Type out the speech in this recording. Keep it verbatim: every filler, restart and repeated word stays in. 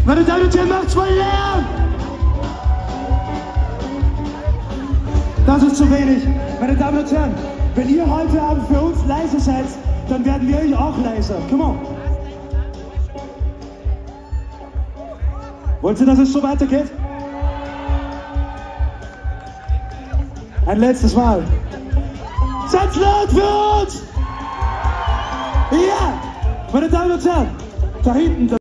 Meine Damen und Herren, macht's mal Lärm! Das ist zu wenig. Meine Damen und Herren, wenn ihr heute Abend für uns leise seid, dann werden wir euch auch leiser. Come on. Wollt ihr, dass es so weitergeht? Ein letztes Mal. Seid laut für uns! Ja! Meine Damen und Herren, da hinten...